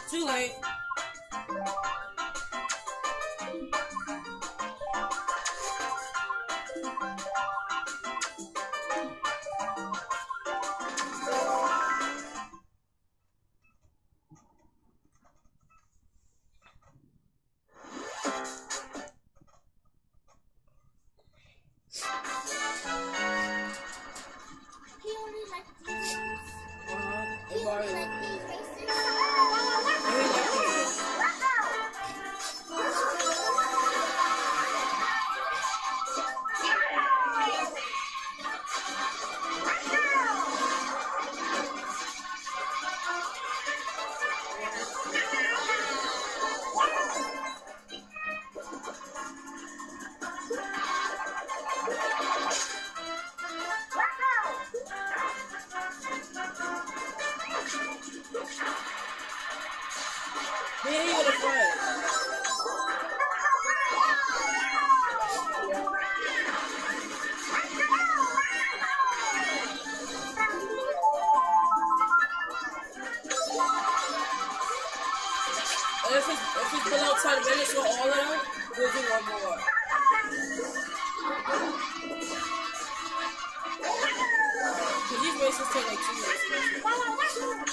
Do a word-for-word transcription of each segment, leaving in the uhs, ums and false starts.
Too late. If it's, if it's below ten minutes for all of them, we'll do one more. Cause these races take like two minutes.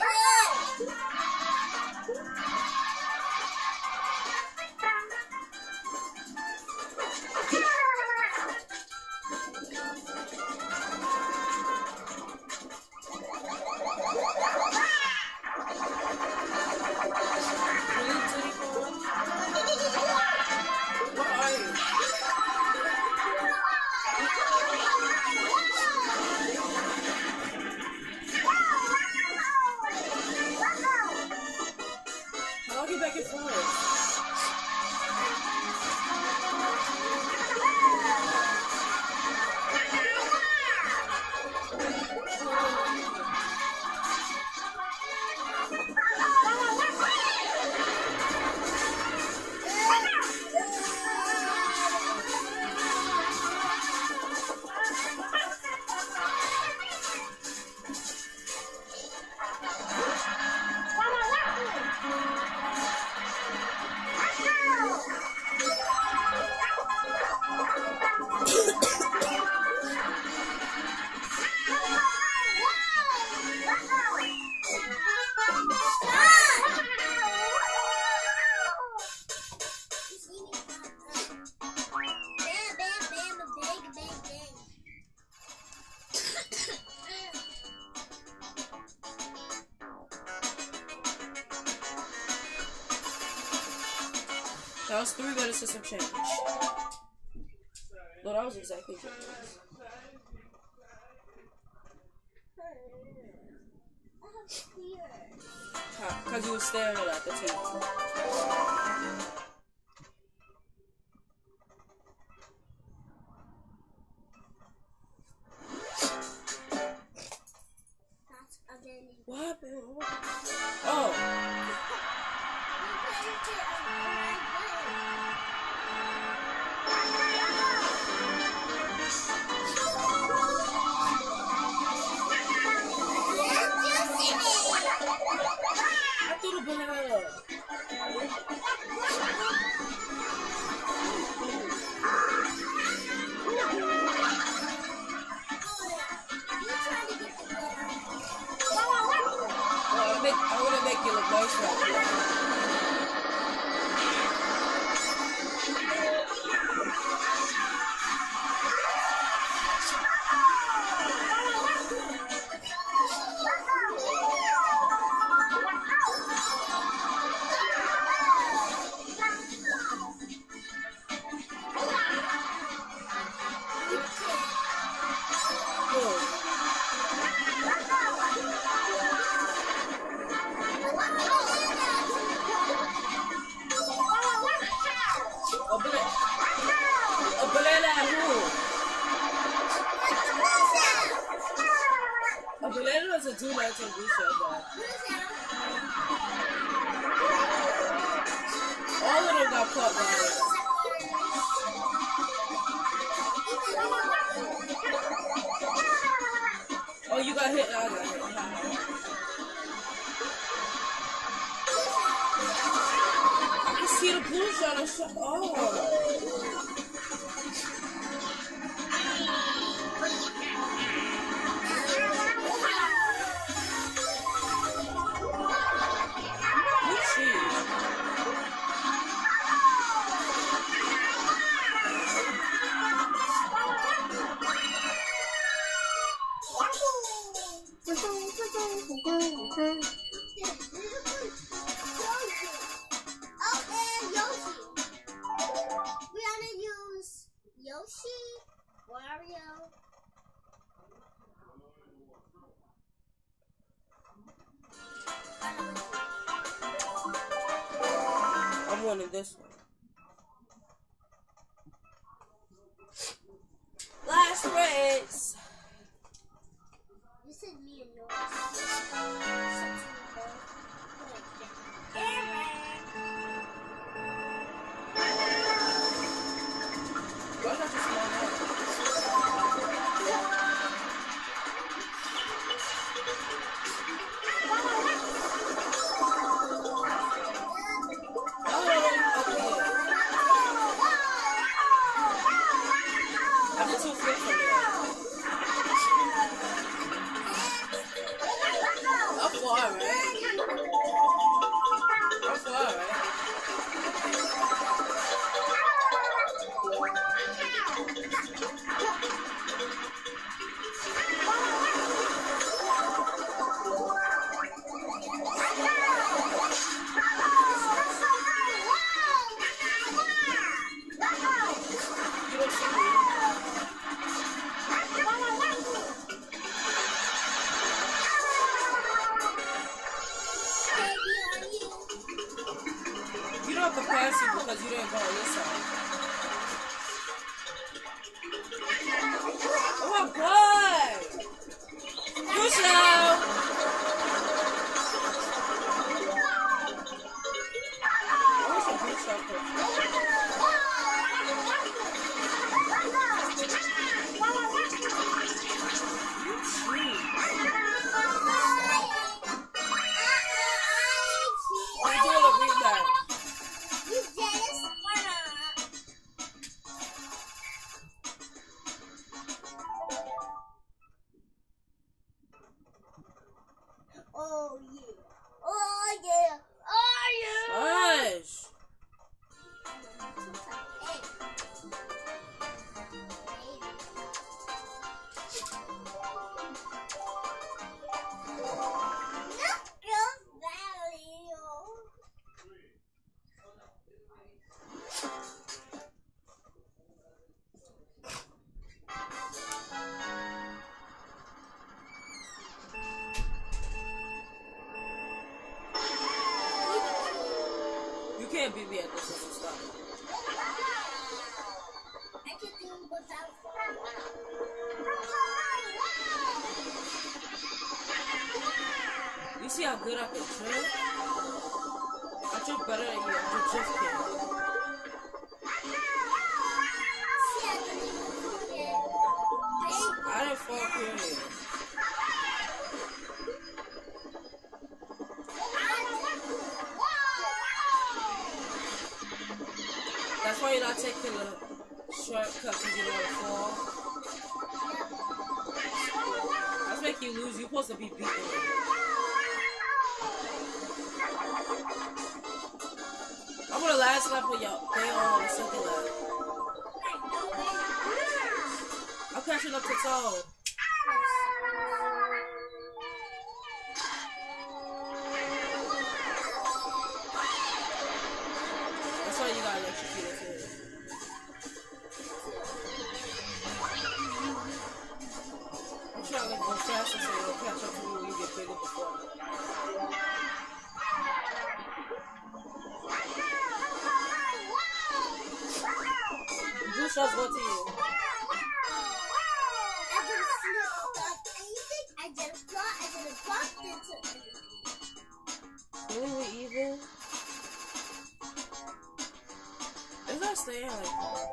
That was three minutes of some change. No, that was exactly three minutes. Because you were staring at the T V. What happened? Oh. I want to make you look nice right now. Do like to do so bad. All of them got caught by it. Oh, you got hit. I got hit. see the blue shot and shut oh. I'm winning this one. Last race. You said me and yours. Why not just small head? Because you didn't go on this side. Oh my god! Good show! I wish a good show for Oh yeah. Oh yeah. Oh yeah. Gosh. You can't beat me at this one, stop. I can do it without. You see how good I can drift? I drift better than you. I just drift kid. I didn't fall period. That's why you're not taking the shortcut because you don't want to fall. That's make you lose. You're supposed to be beating it. I'm on the last lap of y'all. They all on the second lap. I'm catching up to Toe. That's why you gotta electrocute it too. I'm trying to go faster so you'll catch up to me when you get bigger before me. Blue shots go to you. I just got, I just got into it. Really, we even? It's not staying like that.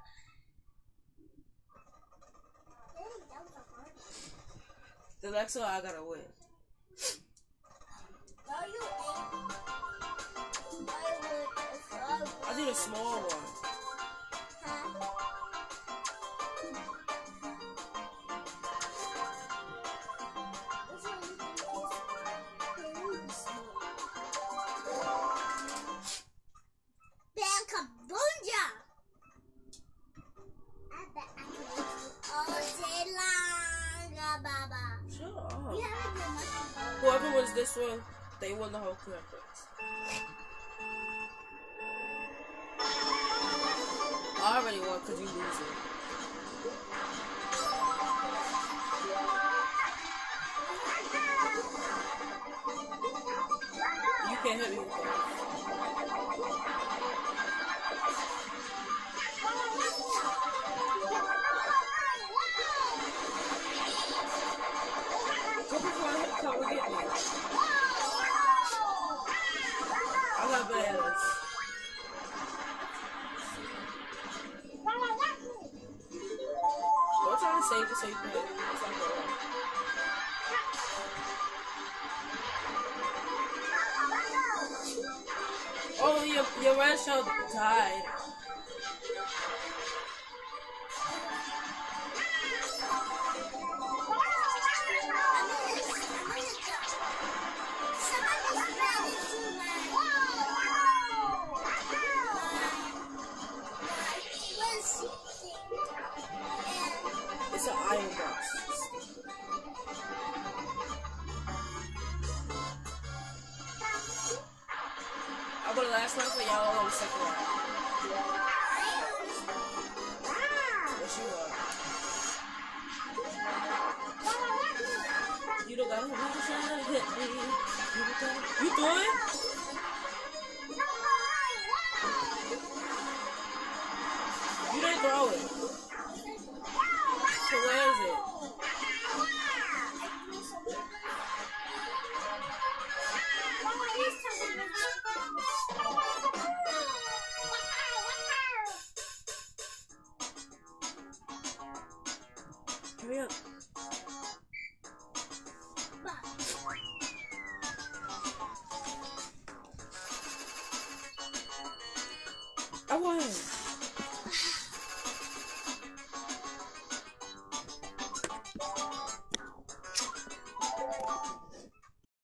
The next one I gotta win. Are you in? I would a small one. Whoever was this one, they won the whole conference. I already won because you lose it. You can't hit me with that. Go before I hit, come and get me. I got bananas. Don't try to save it so you can hit me. It's not gonna work. Oh, your, your red shell died. It's an iron box. I'll go to the last one for y'all on the second one. Yes, you are. You don't got to try to hit me. You got You threw it? You didn't throw it. So where is it? Hurry up. I won.